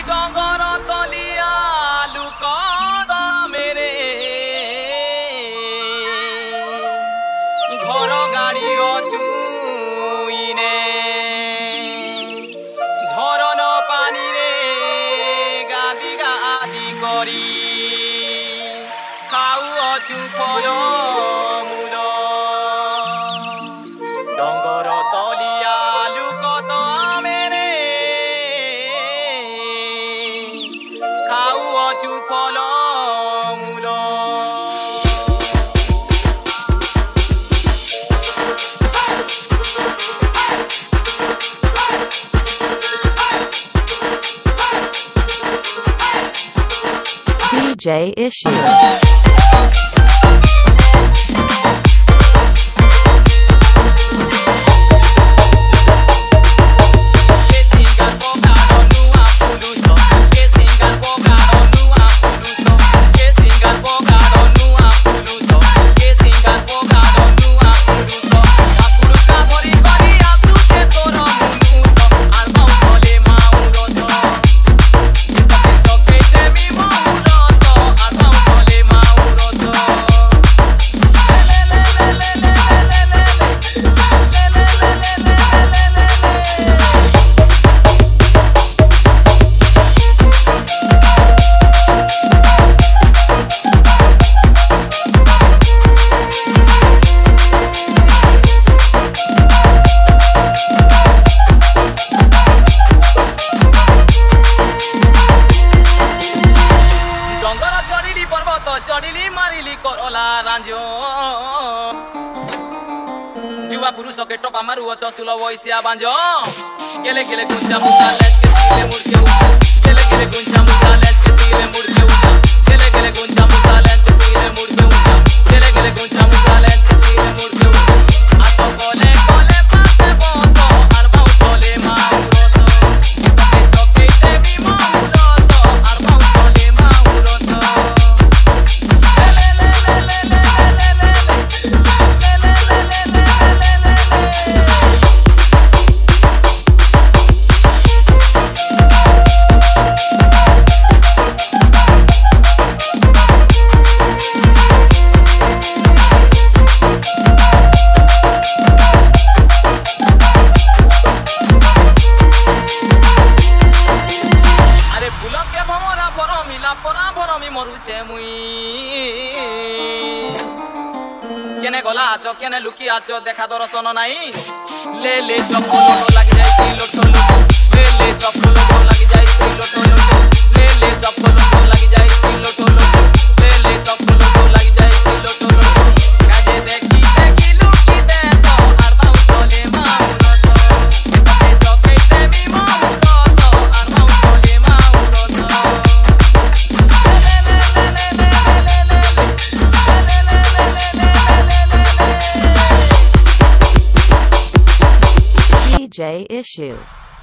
डगर तलिया लुकर मेरे घर गाड़ी अचुने झरन पानी रे गादी गादी करी खाऊ अचु फल मूल डगर तलिया लुकत मेरे खाऊ अचु फल मूल DJ Issue. चढ़िली मारिली करला रांझो जुवा पुरुष के टपा मारू अच सुल वैसिया बांझो केले केले गुंजा मुसा लेच के सीले मुड़ के उठा केले केले गुंजा मुसा लेच के सीले मुड़ के उठा केले केले गुंजा मुसा लेच के सीले मुड़ के उठा केले केले गुंजा मुसा लेच के सीले मुड़ के उठा आतो कोले कोले पाते बोतो आर बाउ कोले माउरोतो इतके चोके देवी माउरोतो आर बाउ कोले माउरोतो केने गला आछो केने लुकी आछो देखा दर्शन नाई ले ले चप्पल लगी जाई लोटो लोटो ले ले चप्पल लगी जाई लोटो लोटो ले ले चप्पल लगी जाई लोटो लोटो ले ले चप्पल लगी जाई लोटो लोटो काजे देखी देखी लुकी दे तो आर बाउ चले माउरो तो एते चके देवी माउरो तो आर बाउ चले माउरो तो DJ Issue.